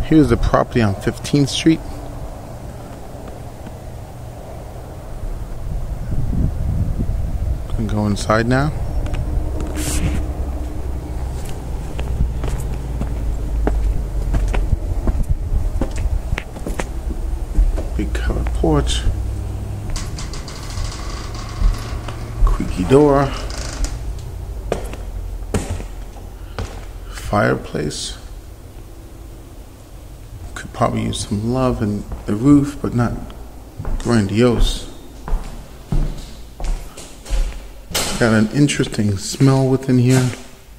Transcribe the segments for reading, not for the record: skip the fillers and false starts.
Here's the property on 15th Street. Gonna go inside now. Big covered porch. Creaky door. Fireplace. Could probably use some love in the roof, but not grandiose. Got an interesting smell within here.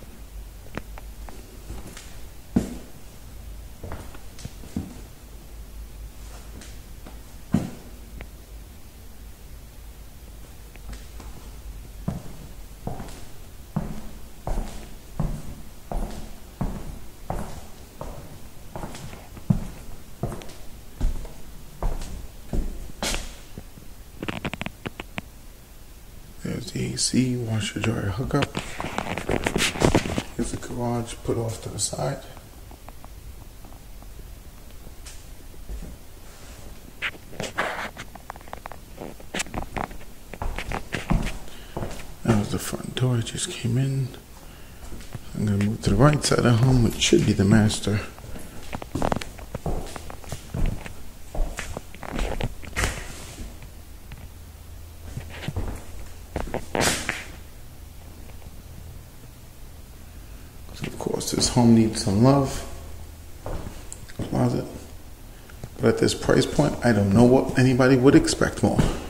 There's the AC, washer dryer hookup. Here's the garage put off to the side. That was the front door. I just came in. I'm going to move to the right side of the home, which should be the master. Of course, this home needs some love. Closet. But at this price point, I don't know what anybody would expect more.